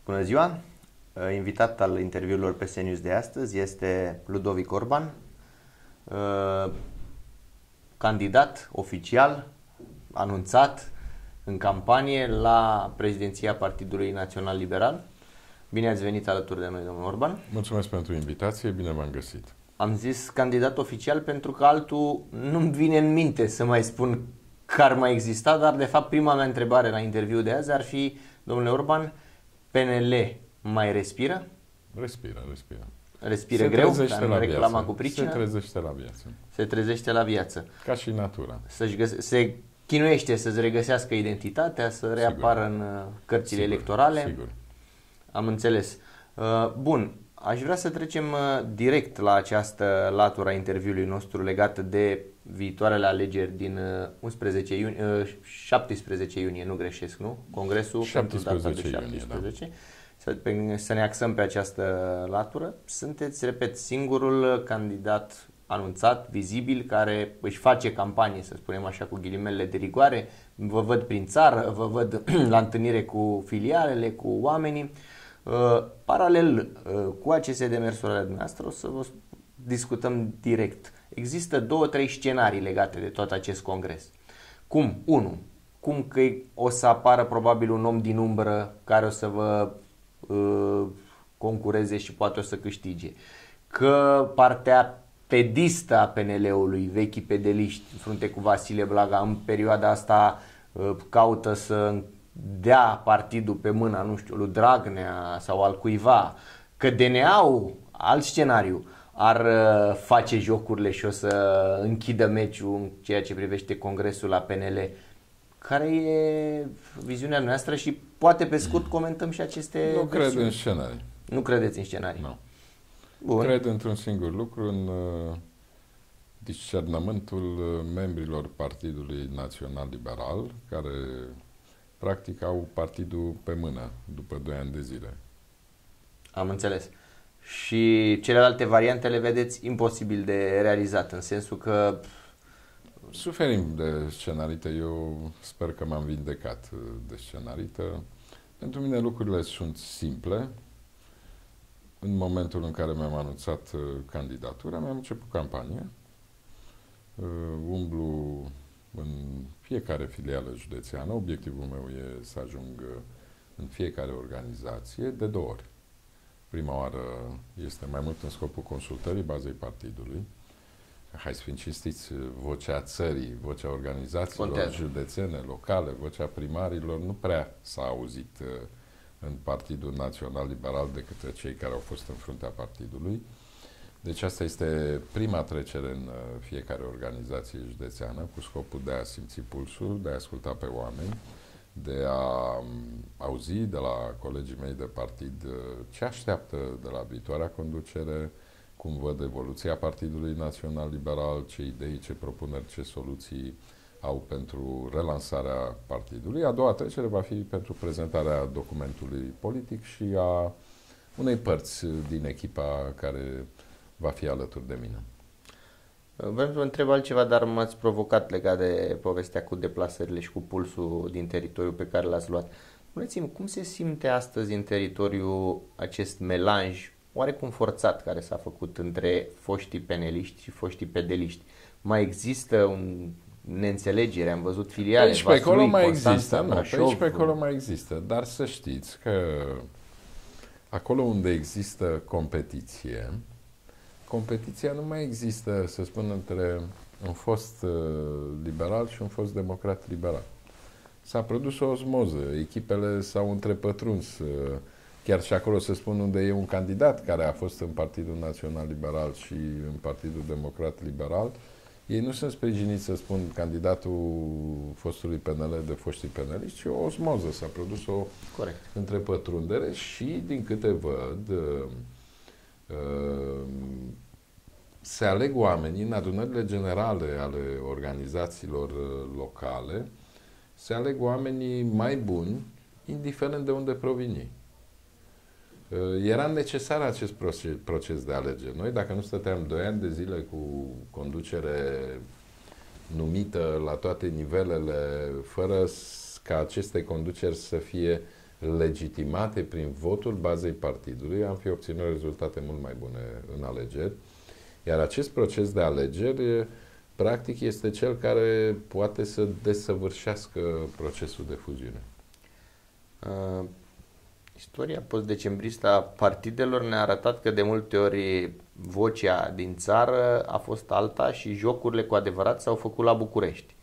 Bună ziua! Invitat al interviurilor pe CNews de astăzi este Ludovic Orban, candidat oficial, anunțat în campanie la președinția Partidului Național Liberal. Bine ați venit alături de noi, domnul Orban. Mulțumesc pentru invitație, bine v-am găsit. Am zis candidat oficial pentru că altul nu-mi vine în minte să mai spun că ar mai exista, dar de fapt prima mea întrebare la interviu de azi ar fi, domnule Orban, PNL mai respiră? Respiră. Respiră greu, ca în reclama cu pricina? Se trezește la viață. Se trezește la viață. Ca și natura. Se chinuiește să-și regăsească identitatea, să reapară în cărțile electorale. Sigur. Am înțeles. Bun, aș vrea să trecem direct la această latură a interviului nostru legată de viitoarele alegeri din 17 iunie, nu greșesc, nu? Congresul 17 iunie, da. Să ne axăm pe această latură. Sunteți, repet, singurul candidat anunțat, vizibil, care își face campanie, să spunem așa, cu ghilimele de rigoare. Vă văd prin țară, vă văd la întâlnire cu filialele, cu oamenii. Paralel cu aceste demersuri ale dumneavoastră, o să vă discutăm direct. Există 2-3 scenarii legate de tot acest congres. Cum că o să apară probabil un om din umbră care o să vă concureze și poate o să câștige. Că partea pedistă a PNL-ului, vechii pedeliști, în frunte cu Vasile Blaga, în perioada asta caută să dea partidul pe mâna, nu știu, lui Dragnea sau al cuiva. Că DNA-ul, alt scenariu, ar face jocurile și o să închidă meciul în ceea ce privește congresul la PNL. Care e viziunea noastră și poate pe scurt comentăm și aceste Nu cred în scenarii. Nu credeți în scenarii? Nu. Bun. Cred într-un singur lucru, în discernământul membrilor Partidului Național Liberal, care practic au partidul pe mână după 2 ani de zile. Am înțeles. Și celelalte variante le vedeți imposibil de realizat, în sensul că suferim de scenarită. Eu sper că m-am vindecat de scenarită. Pentru mine lucrurile sunt simple. În momentul în care mi-am anunțat candidatura, mi-am început campania. Umblu în fiecare filială județeană. Obiectivul meu e să ajung în fiecare organizație de 2 ori. Prima oară este mai mult în scopul consultării bazei partidului. Hai să fim cinstiți, vocea țării, vocea organizațiilor județene, locale, vocea primarilor nu prea s-a auzit în Partidul Național Liberal de către cei care au fost în fruntea partidului. Deci asta este prima trecere în fiecare organizație județeană cu scopul de a simți pulsul, de a asculta pe oameni, de a auzi de la colegii mei de partid ce așteaptă de la viitoarea conducere, cum văd evoluția Partidului Național Liberal, ce idei, ce propuneri, ce soluții au pentru relansarea partidului. A doua trecere va fi pentru prezentarea documentului politic și a unei părți din echipa care va fi alături de mine. Vreau să vă întreb altceva, dar m-ați provocat legat de povestea cu deplasările și cu pulsul din teritoriul pe care l-ați luat. Spuneți-mi, cum se simte astăzi în teritoriu acest melanj oarecum forțat care s-a făcut între foștii peneliști și foștii pedeliști? Mai există un neînțelegere? Am văzut filiale, Aici pe acolo mai există, Brașov. pe acolo mai există, dar să știți că acolo unde există competiția nu mai există, să spun, între un fost liberal și un fost democrat liberal. S-a produs o osmoză, echipele s-au întrepătruns, chiar și acolo, să spun, unde e un candidat care a fost în Partidul Național Liberal și în Partidul Democrat Liberal, ei nu sunt sprijiniți, să spun, candidatul fostului PNL de foștii peneliști, ci o osmoză. S-a produs o întrepătrundere și, din câte văd, se aleg oamenii în adunările generale ale organizațiilor locale, se aleg oamenii mai buni, indiferent de unde provin ei. Era necesar acest proces de alegeri. Noi, dacă nu stăteam 2 ani de zile cu conducere numită la toate nivelele, fără ca aceste conduceri să fie legitimate prin votul bazei partidului, am fi obținut rezultate mult mai bune în alegeri. Iar acest proces de alegeri, practic, este cel care poate să desăvârșească procesul de fuziune. Istoria post-decembristă a partidelor ne-a arătat că de multe ori vocea din țară a fost alta și jocurile cu adevărat s-au făcut la București.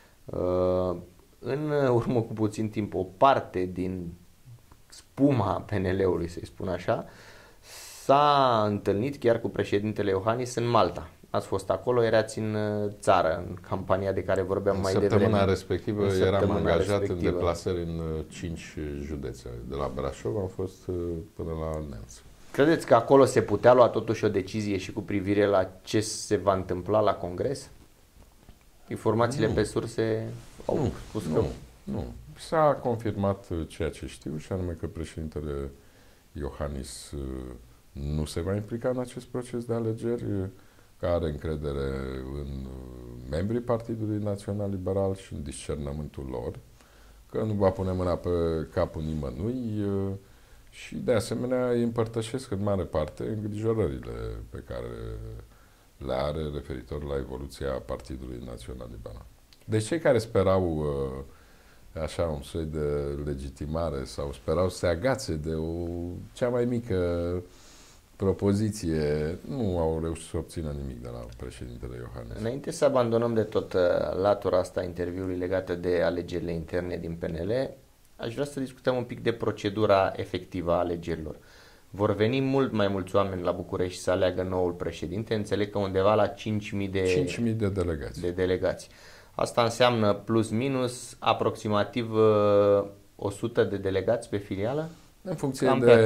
În urmă cu puțin timp, o parte din spuma PNL-ului, să-i spun așa, s-a întâlnit chiar cu președintele Iohannis în Malta. Ați fost acolo, erați în țară, în campania de care vorbeam mai devreme. Săptămâna respectivă eram angajat în deplasări în 5 județe. De la Brașov am fost până la Neamț. Credeți că acolo se putea lua totuși o decizie și cu privire la ce se va întâmpla la Congres? Informațiile pe surse au spus că... Nu. S-a confirmat ceea ce știu, și anume că președintele Iohannis nu se va implica în acest proces de alegeri, că are încredere în membrii Partidului Național Liberal și în discernământul lor, că nu va pune mâna pe capul nimănui și, de asemenea, îi împărtășesc în mare parte îngrijorările pe care le are referitor la evoluția Partidului Național Liberal. Deci cei care sperau așa un soi de legitimare sau sperau să se agațe de cea mai mică propoziție, nu au reușit să obțină nimic de la președintele Iohannis. Înainte să abandonăm de tot latura asta interviului legată de alegerile interne din PNL, aș vrea să discutăm un pic de procedura efectivă a alegerilor. Vor veni mult mai mulți oameni la București să aleagă noul președinte. Înțeleg că undeva la 5.000 de delegați. Asta înseamnă plus minus aproximativ 100 de delegați pe filială? În funcție de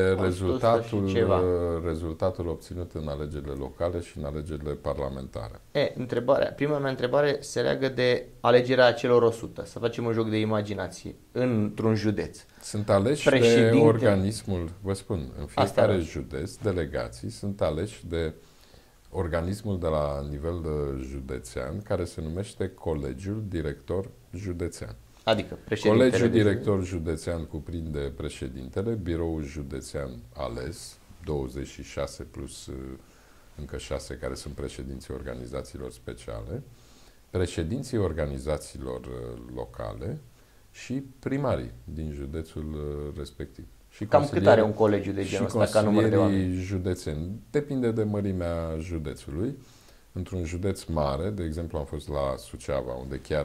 rezultatul obținut în alegerile locale și în alegerile parlamentare. Prima mea întrebare se leagă de alegerea acelor 100. Să facem un joc de imaginație într-un județ. Sunt aleși de organismul, vă spun, în fiecare județ, delegații sunt aleși de organismul de la nivel județean, care se numește Colegiul Director Județean. Adică Colegiul Director Județean cuprinde președintele, biroul județean ales, 26 plus încă 6 care sunt președinții organizațiilor speciale, președinții organizațiilor locale și primarii din județul respectiv. Și cam cât are un colegiu de genul ăsta ca număr de oameni? Județeni. Depinde de mărimea județului. Într-un județ mare, de exemplu am fost la Suceava, unde chiar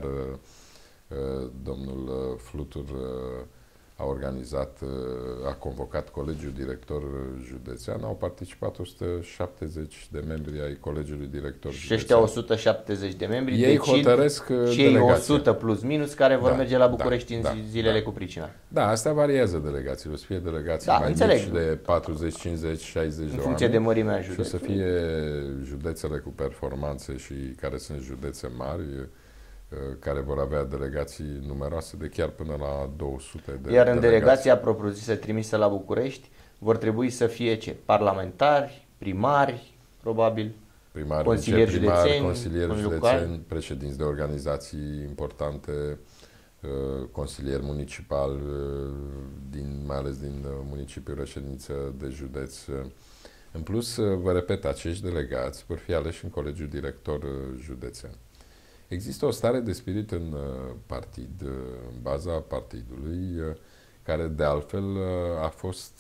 domnul Flutur a convocat Colegiul Director Județean, au participat 170 de membri ai Colegiului Director Județean. Și ăștia 170 de membri ei hotărăsc cei delegația. 100 plus minus care vor merge la București în zilele cu pricina. Da, astea variază delegațiile. O să fie delegații mai mici de 40, 50, 60 de oameni. În funcție de mărimea județului. Și o să fie județele cu performanțe și care sunt județe mari, care vor avea delegații numeroase de chiar până la 200 de Iar în delegația propriu-zisă trimisă la București vor trebui să fie ce? Parlamentari, primari, probabil, consilieri județeni, președinți de organizații importante, consilieri municipal, mai ales din municipiul reședință de județ. În plus, vă repet, acești delegați vor fi aleși în Colegiul Director Județean. Există o stare de spirit în partid, în baza partidului, care de altfel a fost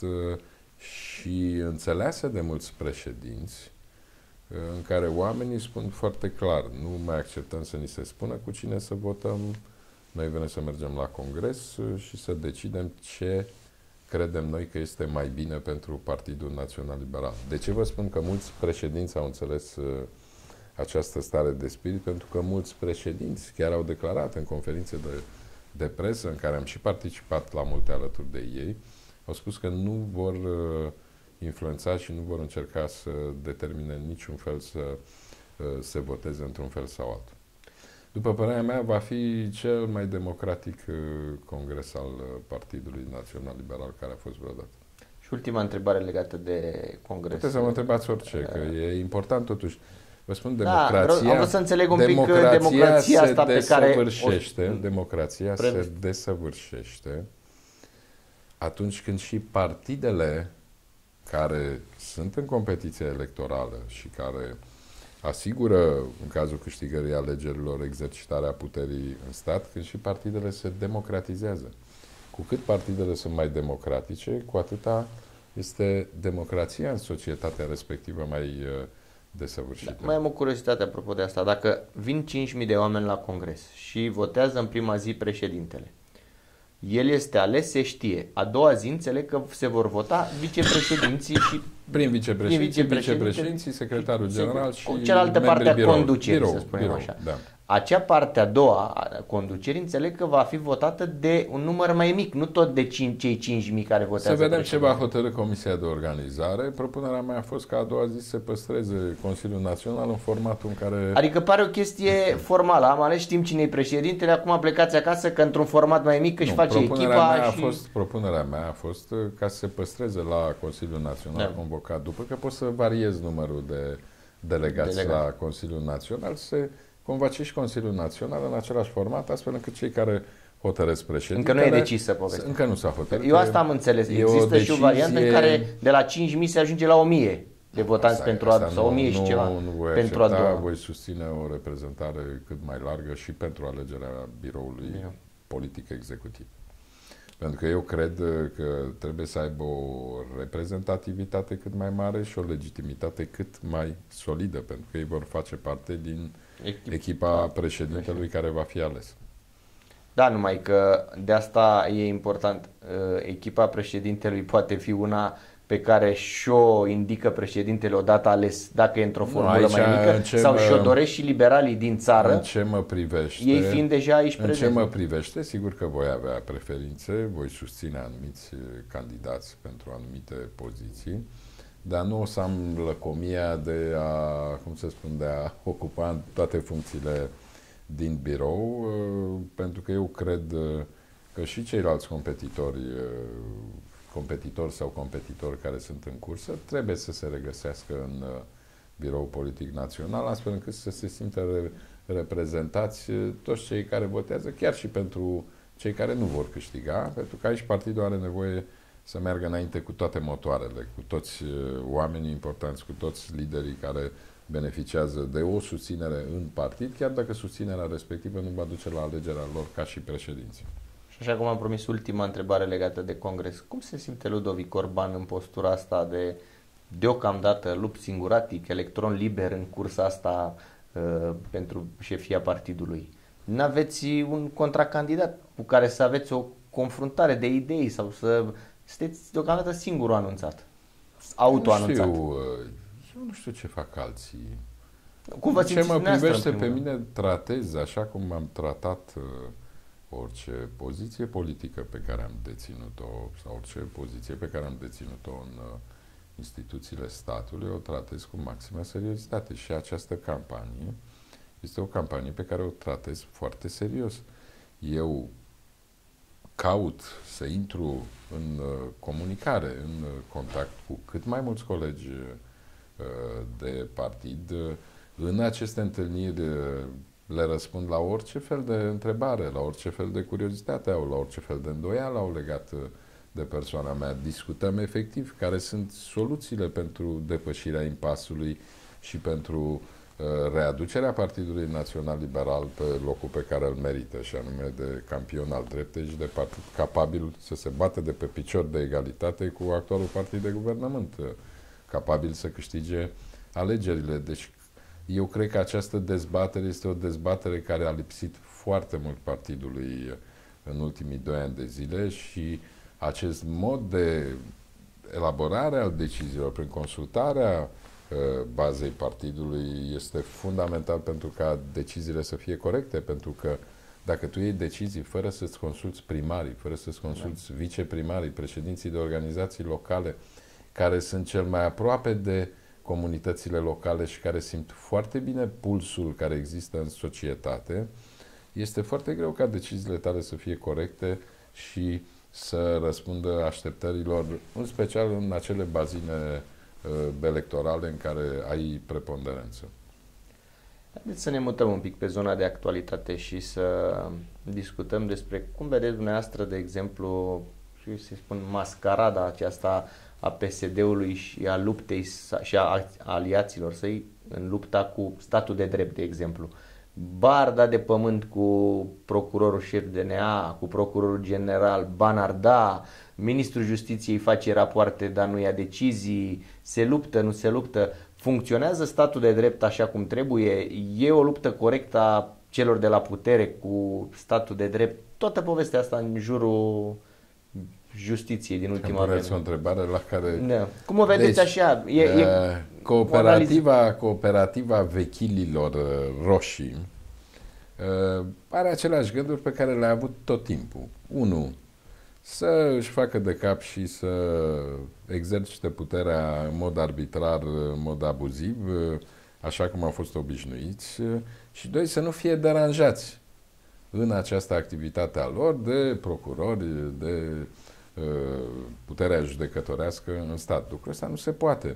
și înțeleasă de mulți președinți, în care oamenii spun foarte clar, nu mai acceptăm să ni se spună cu cine să votăm, noi vrem să mergem la Congres și să decidem ce credem noi că este mai bine pentru Partidul Național Liberal. De ce vă spun că mulți președinți au înțeles această stare de spirit? Pentru că mulți președinți chiar au declarat în conferințe de presă, în care am și participat la multe alături de ei, au spus că nu vor influența și nu vor încerca să determine în niciun fel să se voteze într-un fel sau altul. După părerea mea, va fi cel mai democratic congres al Partidului Național Liberal care a fost vreodată. Și ultima întrebare legată de congres. Puteți să mă întrebați orice, că e important totuși. Vă spun, democrația, am vrut să înțeleg un pic democrația asta pe care democrația se desăvârșește atunci când și partidele care sunt în competiție electorală și care asigură, în cazul câștigării alegerilor, exercitarea puterii în stat, când și partidele se democratizează. Cu cât partidele sunt mai democratice, cu atâta este democrația în societatea respectivă mai desăvârșită. Mai am o curiozitate apropo de asta. Dacă vin 5.000 de oameni la congres și votează în prima zi președintele, el este ales, se știe. A doua zi înțeleg că se vor vota vicepreședinții și prin vicepreședinții, secretarul general și cealaltă parte a biroului. conducerii, să spunem așa. Da. Acea parte a doua a conducerii înțeleg că va fi votată de un număr mai mic, nu tot de cei 5.000 care votează. Să vedem ce va hotărî Comisia de Organizare. Propunerea mea a fost ca a doua zi să se păstreze Consiliul Național în formatul în care... Adică pare o chestie formală. Am ales, știm cine e președintele, acum plecați acasă că într-un format mai mic își face echipa Propunerea mea a fost ca să se păstreze la Consiliul Național convocat după, că poți să variezi numărul de delegați la Consiliul Național, să convoace și Consiliul Național în același format, astfel încât cei care hotărăsc președintele... Încă nu e decisă povestea. Încă nu s-a hotărât. Eu asta am înțeles. Există și o variantă în care de la 5.000 se ajunge la 1.000 de votanți pentru a sau 1.000 și ceva pentru a doua. Voi susține o reprezentare cât mai largă și pentru alegerea biroului politic executiv. Pentru că eu cred că trebuie să aibă o reprezentativitate cât mai mare și o legitimitate cât mai solidă, pentru că ei vor face parte din echipa președintelui care va fi ales. Da, numai că de asta e important. Echipa președintelui poate fi una pe care și-o indică președintele odată ales, dacă e într-o formulă mai mică, sau și-o doresc și liberalii din țară. În ce mă privește, ei fiind deja aici prezenți. În ce mă privește, sigur că voi avea preferințe, voi susține anumiți candidați pentru anumite poziții, dar nu o să am lăcomia de a, cum se spune, de a ocupa toate funcțiile din birou, pentru că eu cred că și ceilalți competitori sau competitori care sunt în cursă trebuie să se regăsească în birou politic național, astfel încât să se simtă reprezentați toți cei care votează, chiar și pentru cei care nu vor câștiga, pentru că aici partidul are nevoie să meargă înainte cu toate motoarele, cu toți oamenii importanți, cu toți liderii care beneficiază de o susținere în partid, chiar dacă susținerea respectivă nu va duce la alegerea lor ca și președinți. Și așa cum am promis, ultima întrebare legată de Congres. Cum se simte Ludovic Orban în postura asta de deocamdată lup singuratic, electron liber în cursa asta pentru șefia partidului? N-aveți un contracandidat cu care să aveți o confruntare de idei sau să sunteți deocamdată singurul anunțat, autoanunțat? Eu nu știu ce fac alții. Cum vă ce mă privește pe mine, tratez așa cum am tratat orice poziție politică pe care am deținut-o sau orice poziție pe care am deținut-o în instituțiile statului, o tratez cu maximă seriozitate. Și această campanie este o campanie pe care o tratez foarte serios. Eu caut să intru în comunicare, în contact cu cât mai mulți colegi de partid. În aceste întâlniri le răspund la orice fel de întrebare, la orice fel de curiozitate au, la orice fel de îndoială au legat de persoana mea. Discutăm efectiv care sunt soluțiile pentru depășirea impasului și pentru readucerea Partidului Național Liberal pe locul pe care îl merită, și anume de campion al dreptei și de partid capabil să se bată de pe picior de egalitate cu actualul partid de guvernământ, capabil să câștige alegerile. Deci eu cred că această dezbatere este o dezbatere care a lipsit foarte mult partidului în ultimii 2 ani de zile și acest mod de elaborare al deciziilor prin consultarea bazei partidului este fundamental pentru ca deciziile să fie corecte, pentru că dacă tu iei decizii fără să-ți consulți primarii, fără să-ți consulți viceprimarii, președinții de organizații locale, care sunt cel mai aproape de comunitățile locale și care simt foarte bine pulsul care există în societate, este foarte greu ca deciziile tale să fie corecte și să răspundă așteptărilor, în special în acele bazine electorale în care ai preponderență. Haideți să ne mutăm un pic pe zona de actualitate și să discutăm despre cum vedeți dumneavoastră, de exemplu, să spun, mascarada aceasta a PSD-ului și a luptei și a aliaților săi în lupta cu statul de drept, de exemplu. Barda de pământ cu procurorul șef DNA, cu procurorul general, Banarda, ministrul justiției face rapoarte, dar nu ia decizii, se luptă, nu se luptă. Funcționează statul de drept așa cum trebuie? E o luptă corectă a celor de la putere cu statul de drept? Toată povestea asta în jurul justiției din ultima vreme. O întrebare la care... Da. Cum o vedeți, deci, așa? Cooperativa vechililor roșii are aceleași gânduri pe care le-a avut tot timpul. Unu, să își facă de cap și să exercite puterea în mod arbitrar, în mod abuziv, așa cum au fost obișnuiți, și doi, să nu fie deranjați în această activitate a lor de procurori, de puterea judecătorească în stat. Lucrul ăsta nu se poate.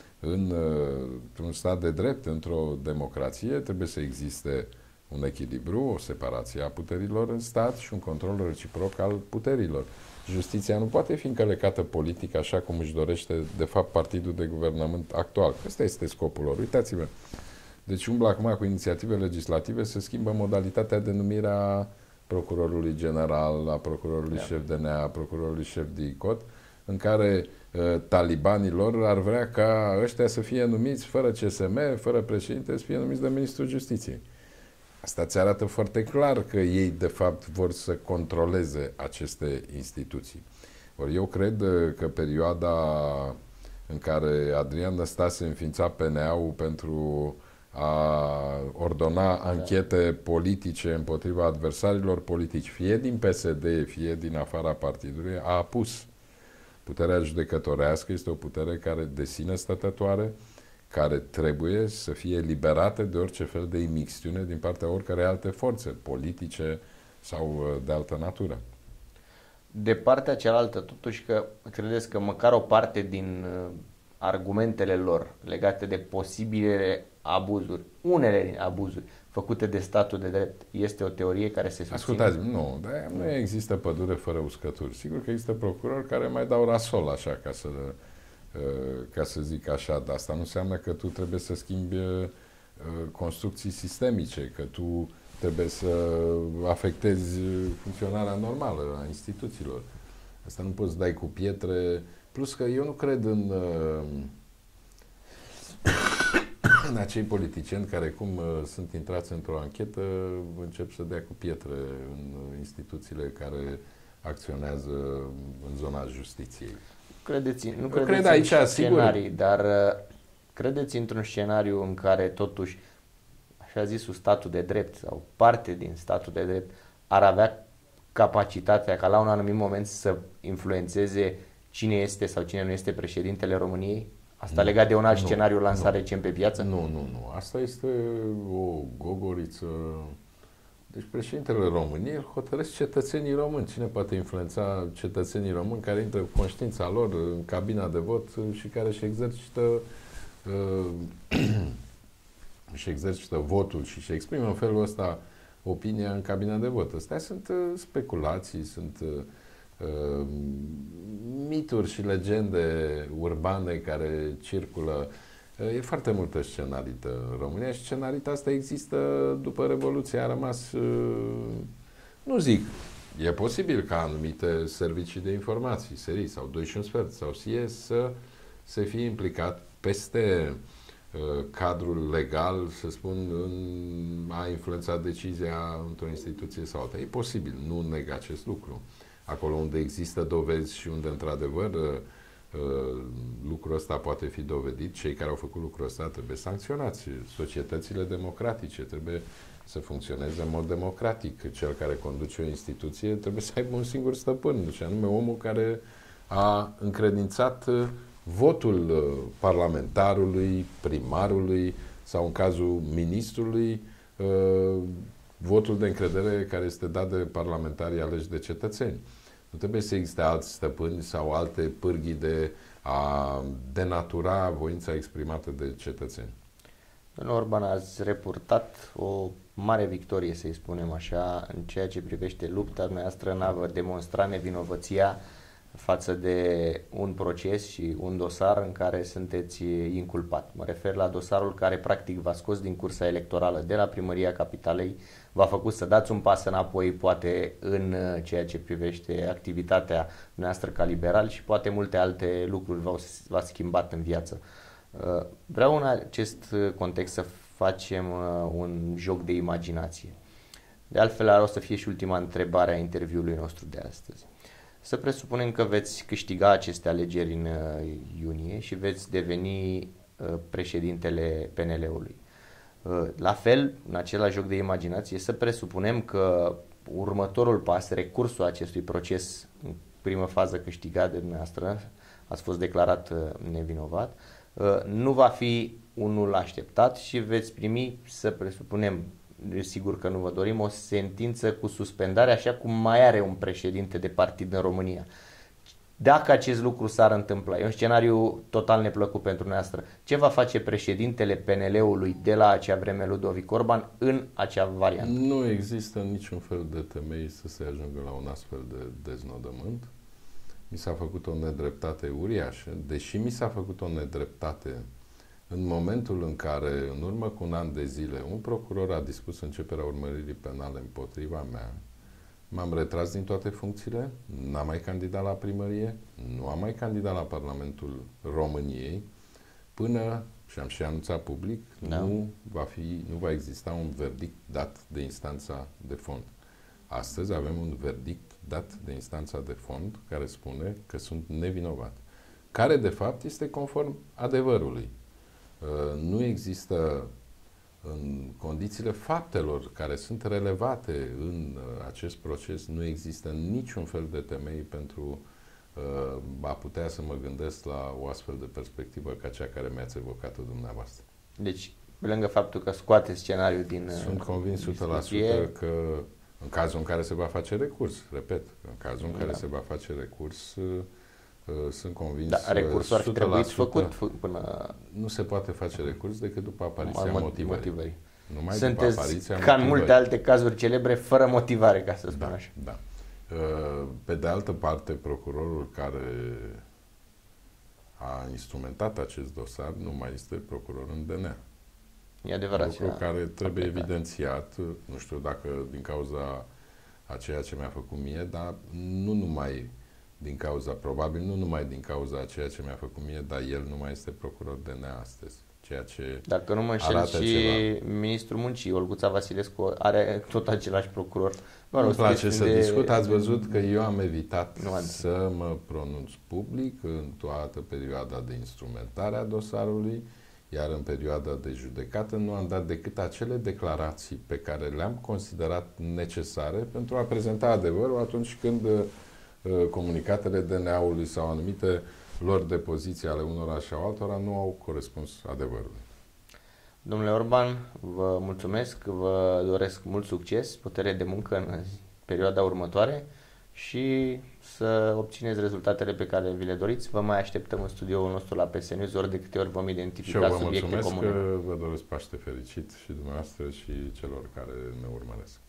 Într-un stat de drept, într-o democrație, trebuie să existe un echilibru, o separație a puterilor în stat și un control reciproc al puterilor. Justiția nu poate fi încălecată politic așa cum își dorește, de fapt, partidul de guvernământ actual. Ăsta este scopul lor. Uitați-vă. Deci umblă acum cu inițiative legislative să schimbă modalitatea de numire a procurorului general, a procurorului șef DNA, a procurorului șef de ICOT, în care talibanilor ar vrea ca ăștia să fie numiți fără CSM, fără președinte, să fie numiți de ministrul justiției. Asta îți arată foarte clar că ei, de fapt, vor să controleze aceste instituții. Ori eu cred că perioada în care Adrian Năstase înființa PNA-ul pentru a ordona anchete politice împotriva adversarilor politici, fie din PSD, fie din afara partidului, a apus. Puterea judecătorească este o putere care de sine stătătoare, care trebuie să fie liberată de orice fel de imixtiune din partea oricărei alte forțe, politice sau de altă natură. De partea cealaltă, totuși, că credeți că măcar o parte din argumentele lor legate de posibile abuzuri, unele abuzuri făcute de statul de drept, este o teorie care se susține? Ascultați, nu există pădure fără uscături. Sigur că există procurori care mai dau rasol, așa, ca să zic așa, dar asta nu înseamnă că tu trebuie să schimbi construcții sistemice, că tu trebuie să afectezi funcționarea normală a instituțiilor. Asta nu poți dai cu pietre. Plus că eu nu cred în acei politicieni care, cum sunt intrați într-o anchetă, încep să dea cu pietre în instituțiile care acționează în zona justiției. Nu credeți aici, în scenarii, dar credeți într-un scenariu în care totuși, așa zisul statul de drept sau parte din statul de drept ar avea capacitatea ca la un anumit moment să influențeze cine este sau cine nu este președintele României? Asta legat de un alt scenariu lansat recent pe piață? Nu. Asta este o gogoriță. Deci președintele României îl hotărăsc cetățenii români. Cine poate influența cetățenii români care intră cu conștiința lor în cabina de vot și care își exercită votul și își exprimă în felul ăsta opinia în cabina de vot? Astea sunt speculații, sunt mituri și legende urbane care circulă. E foarte multă scenarită în România și scenarita asta există după Revoluție, a rămas, nu zic, e posibil ca anumite servicii de informații, SERI sau 2 și un sfert sau SIE să se fie implicat peste cadrul legal, să spun, a influențat decizia într-o instituție sau alta. E posibil, nu neg acest lucru. Acolo unde există dovezi și unde, într-adevăr, lucrul ăsta poate fi dovedit, cei care au făcut lucrul ăsta trebuie sancționați. Societățile democratice trebuie să funcționeze în mod democratic. Cel care conduce o instituție trebuie să aibă un singur stăpân, și anume omul care a încredințat votul parlamentarului, primarului sau, în cazul ministrului, votul de încredere care este dat de parlamentarii aleși de cetățeni. Nu trebuie să existe alți stăpâni sau alte pârghii de a denatura voința exprimată de cetățeni. Domnul Orban, ați reportat o mare victorie, să-i spunem așa, în ceea ce privește lupta noastră în a demonstra nevinovăția față de un proces și un dosar în care sunteți inculpat. Mă refer la dosarul care practic v-a scos din cursa electorală de la Primăria Capitalei, v-a făcut să dați un pas înapoi poate în ceea ce privește activitatea noastră ca liberal și poate multe alte lucruri v-ați schimbat în viață. Vreau în acest context să facem un joc de imaginație. De altfel, o să fie și ultima întrebare a interviului nostru de astăzi. Să presupunem că veți câștiga aceste alegeri în iunie și veți deveni președintele PNL-ului. La fel, în același joc de imaginație, să presupunem că următorul pas, recursul acestui proces, în primă fază câștigat de dumneavoastră, ați fost declarat nevinovat, nu va fi unul așteptat și veți primi, să presupunem, sigur că nu vă dorim, o sentință cu suspendare, așa cum mai are un președinte de partid în România. Dacă acest lucru s-ar întâmpla, e un scenariu total neplăcut pentru noastră, ce va face președintele PNL-ului de la acea vreme, Ludovic Orban, în acea variantă? Nu există niciun fel de temei să se ajungă la un astfel de deznodământ. Mi s-a făcut o nedreptate uriașă, deși mi s-a făcut o nedreptate în momentul în care, în urmă cu un an de zile, un procuror a dispus începerea urmăririi penale împotriva mea, m-am retras din toate funcțiile, n-am mai candidat la primărie, nu am mai candidat la Parlamentul României, până, și am și anunțat public, nu va exista un verdict dat de instanța de fond. Astăzi avem un verdict dat de instanța de fond care spune că sunt nevinovat, care de fapt este conform adevărului. Nu există, în condițiile faptelor care sunt relevate în acest proces, nu există niciun fel de temei pentru a putea să mă gândesc la o astfel de perspectivă ca cea care mi-ați evocat-o dumneavoastră. Deci, pe lângă faptul că scoate scenariul din Sunt convins 100% că în cazul în care se va face recurs, repet, în cazul în care se va face recurs, sunt convins. Da, recursul ar fi trebuit făcut până... Nu se poate face recurs decât după apariția motivării. Numai sunteți, după apariția ca în multe alte cazuri celebre, fără motivare, ca să spun așa. Da. Pe de altă parte, procurorul care a instrumentat acest dosar nu mai este procuror în DNA. E adevărat. Lucru care trebuie evidențiat, nu știu dacă din cauza a ceea ce mi-a făcut mie, dar nu numai din cauza, probabil nu numai din cauza a ceea ce mi-a făcut mie, dar el nu mai este procuror DNA astăzi. Ceea ce dacă nu mă înșel, și ceva. Ministrul Muncii, Olguța Vasilescu, are tot același procuror. Îmi place să discut. Ați văzut că eu am evitat să mă pronunț public în toată perioada de instrumentare a dosarului, iar în perioada de judecată nu am dat decât acele declarații pe care le-am considerat necesare pentru a prezenta adevărul atunci când comunicatele DNA-ului sau anumite lor de poziție ale unora și altora nu au corespuns adevărului. Domnule Orban, vă mulțumesc, vă doresc mult succes, putere de muncă în perioada următoare și să obțineți rezultatele pe care vi le doriți. Vă mai așteptăm în studioul nostru la PS News, ori de câte ori vom identifica subiecte comune. Și eu vă mulțumesc că vă doresc Paște fericit și dumneavoastră și celor care ne urmăresc.